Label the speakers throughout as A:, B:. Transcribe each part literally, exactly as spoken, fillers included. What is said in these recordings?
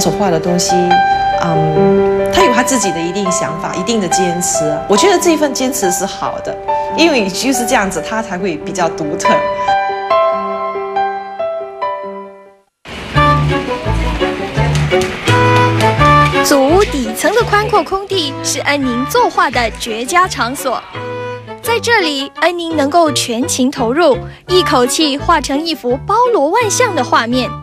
A: 所画的东西，嗯，他有他自己的一定想法、一定的坚持。我觉得这一份坚持是好的，因为就是这样子，他才会比较独特。
B: 祖屋底层的宽阔空地是恩宁作画的绝佳场所。在这里，恩宁能够全情投入，一口气画成一幅包罗万象的画面。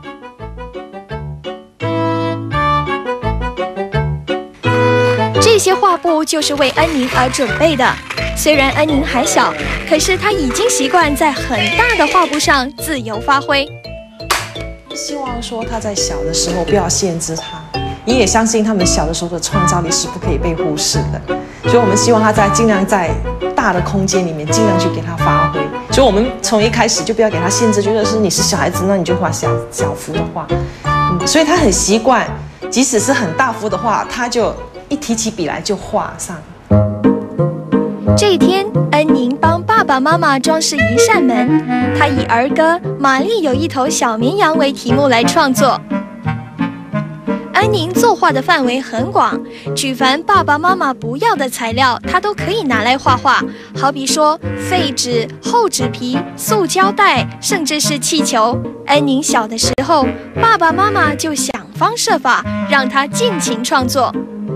B: 这些画布就是为恩宁而准备的。虽然恩宁还小，可是他已经习惯在很大的画布上自由发挥。
A: 希望说他在小的时候不要限制他，你也相信他们小的时候的创造力是不可以被忽视的。所以我们希望他在尽量在大的空间里面尽量去给他发挥。所以我们从一开始就不要给他限制，觉得是你是小孩子，那你就画小小幅的画。嗯，所以他很习惯，即使是很大幅的画，他就一提起笔来就画上。
B: 这一天，恩宁帮爸爸妈妈装饰一扇门，他以儿歌《玛丽有一头小绵羊》为题目来创作。恩宁作画的范围很广，举凡爸爸妈妈不要的材料，他都可以拿来画画。好比说废纸、厚纸皮、塑胶袋，甚至是气球。恩宁小的时候，爸爸妈妈就想方设法让他尽情创作。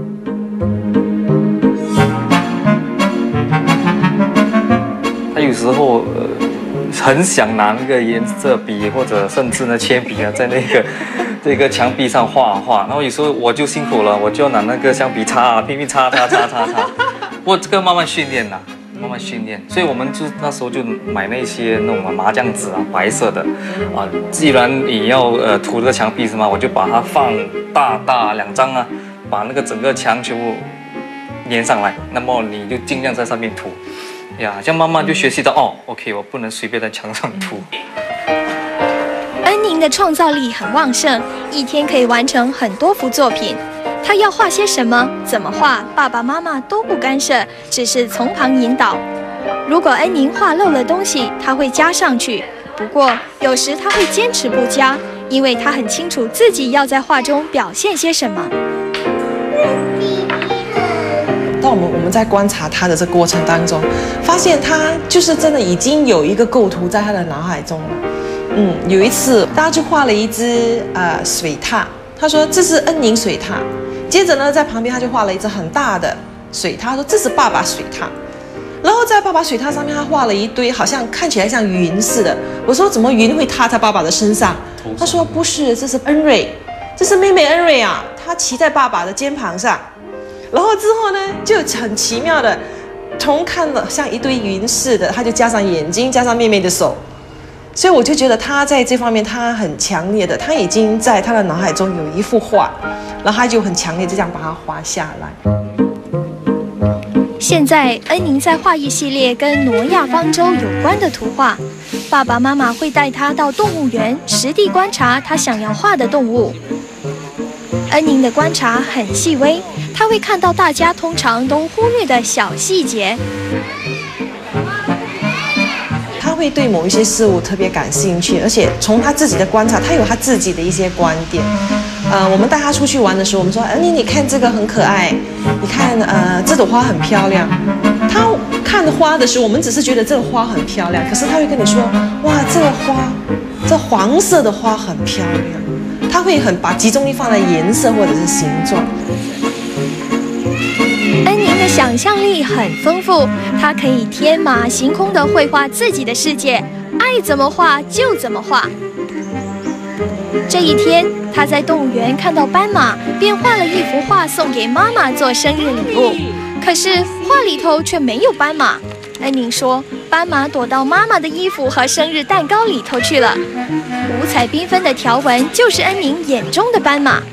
C: 他有时候呃很想拿那个颜色笔或者甚至呢铅笔啊，在那个这个墙壁上画画，然后有时候我就辛苦了，我就要拿那个橡皮擦啊，拼命擦擦擦擦擦。不过这个慢慢训练啦，慢慢训练，所以我们就那时候就买那些那种麻将纸啊，白色的啊。既然你要呃涂这个墙壁是吗？我就把它放大大两张啊，把那个整个墙全部粘上来。那么你就尽量在上面涂。呀，这样慢慢就学习到哦 ，OK， 我不能随便在墙上涂。
B: 恩宁的创造力很旺盛，一天可以完成很多幅作品。他要画些什么，怎么画，爸爸妈妈都不干涉，只是从旁引导。如果恩宁画漏了东西，他会加上去。不过有时他会坚持不加，因为他很清楚自己要在画中表现些什么。
A: 当我们我们在观察他的这个过程当中，发现他就是真的已经有一个构图在他的脑海中了。嗯，有一次大家就画了一只呃水獭，他说这是恩宁水獭。接着呢，在旁边他就画了一只很大的水獭，他说这是爸爸水獭。然后在爸爸水獭上面，他画了一堆好像看起来像云似的。我说怎么云会踏在爸爸的身上？他说不是，这是恩瑞，这是妹妹恩瑞啊，她骑在爸爸的肩膀上。然后之后呢，就很奇妙的，从看了像一堆云似的，他就加上眼睛，加上妹妹的手，所以我就觉得他在这方面他很强烈的，他已经在他的脑海中有一幅画，然后他就很强烈就这样把它画下来。
B: 现在恩宁在画一系列跟挪亚方舟有关的图画，爸爸妈妈会带他到动物园实地观察他想要画的动物。恩宁的观察很细微，他会看到大家通常都忽略的小细节。
A: 他会对某一些事物特别感兴趣，而且从他自己的观察，他有他自己的一些观点。呃，我们带他出去玩的时候，我们说，恩宁，你看这个很可爱，你看，呃，这朵花很漂亮。他看花的时候，我们只是觉得这个花很漂亮，可是他会跟你说，哇，这个花，这黄色的花很漂亮。他会很把集中力放在颜色或者是形状。
B: 恩宁的想象力很丰富，他可以天马行空地绘画自己的世界，爱怎么画就怎么画。这一天，他在动物园看到斑马，便画了一幅画送给妈妈做生日礼物。可是画里头却没有斑马。恩宁说，斑马躲到妈妈的衣服和生日蛋糕里头去了。五彩缤纷的条纹就是恩宁眼中的斑马。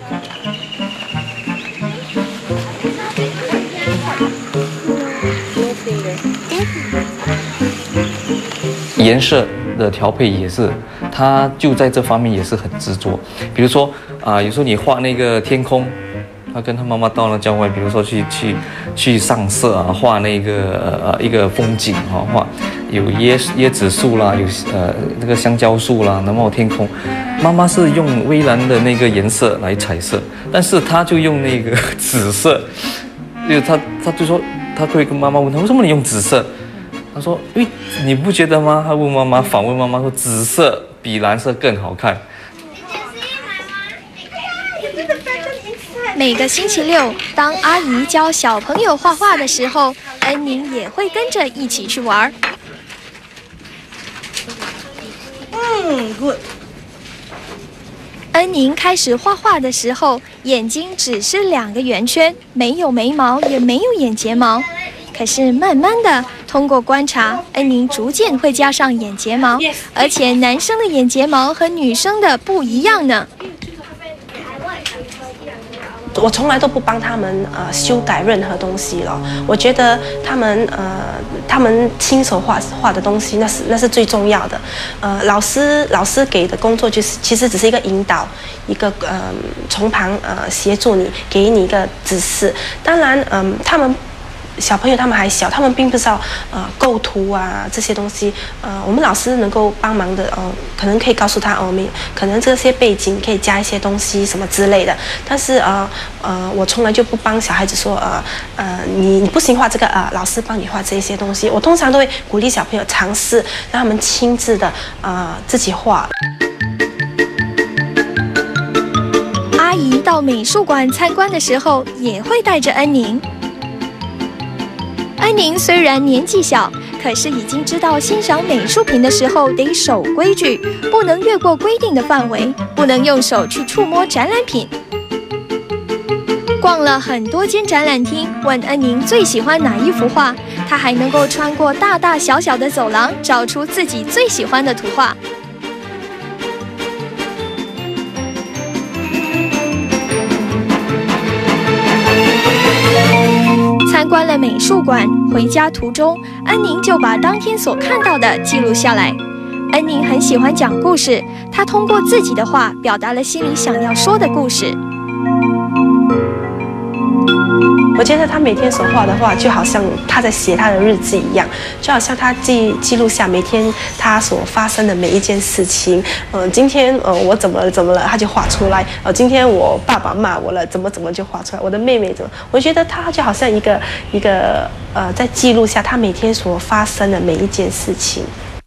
C: 颜色的调配也是，他就在这方面也是很执着。比如说啊、呃，有时候你画那个天空， 他跟他妈妈到了郊外，比如说去去去上色啊，画那个呃一个风景哈、啊，画有椰椰子树啦，有呃那个香蕉树啦，然后天空。妈妈是用蔚蓝的那个颜色来彩色，但是他就用那个紫色，就他他就说他会跟妈妈问他为什么你用紫色？他说因为你不觉得吗？他问妈妈，反问妈妈说紫色比蓝色更好看。
B: 每个星期六，当阿姨教小朋友画画的时候，恩宁也会跟着一起去玩。
A: 嗯 ，good。
B: 恩宁开始画画的时候，眼睛只是两个圆圈，没有眉毛，也没有眼睫毛。可是慢慢的，通过观察，恩宁逐渐会加上眼睫毛，而且男生的眼睫毛和女生的不一样呢。
D: 我从来都不帮他们呃修改任何东西了。我觉得他们呃他们亲手画画的东西，那是那是最重要的。呃，老师老师给的工作就是其实只是一个引导，一个呃从旁呃协助你，给你一个指示。当然，嗯、呃，他们。小朋友他们还小，他们并不知道呃构图啊这些东西，呃，我们老师能够帮忙的哦、呃，可能可以告诉他哦，没可能这些背景可以加一些东西什么之类的。但是呃呃，我从来就不帮小孩子说呃呃你你不行画这个啊、呃，老师帮你画这些东西。我通常都会鼓励小朋友尝试，让他们亲自的呃自己画。
B: 阿姨到美术馆参观的时候，也会带着恩宁。恩宁虽然年纪小，可是已经知道欣赏美术品的时候得守规矩，不能越过规定的范围，不能用手去触摸展览品。逛了很多间展览厅，问恩宁最喜欢哪一幅画，他还能够穿过大大小小的走廊，找出自己最喜欢的图画。参观了美术馆，回家途中，恩宁就把当天所看到的记录下来。恩宁很喜欢讲故事，他通过自己的话表达了心里想要说的故事。
D: 我觉得他每天所画的画，就好像他在写他的日记一样，就好像他记记录下每天他所发生的每一件事情。嗯、呃，今天呃我怎么了怎么了，他就画出来。呃，今天我爸爸骂我了，怎么怎么就画出来。我的妹妹怎么？我觉得他就好像一个一个呃，在记录下他每天所发生的每一件事情。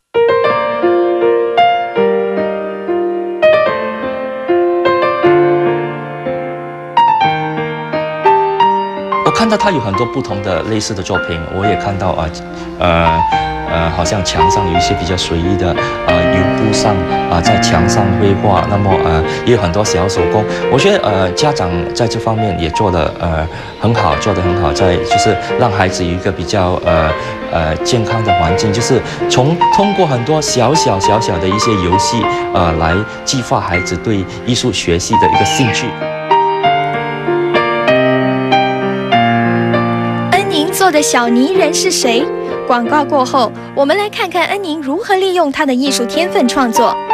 E: 看到他有很多不同的类似的作品，我也看到啊，呃呃，好像墙上有一些比较随意的啊，油布上啊，在墙上绘画，那么呃，也有很多小手工。我觉得呃，家长在这方面也做得呃很好，做得很好，在就是让孩子有一个比较呃呃健康的环境，就是从通过很多小小小小的一些游戏呃来激发孩子对艺术学习的一个兴趣。
B: 做的小泥人是谁？广告过后，我们来看看恩宁如何利用他的艺术天分创作。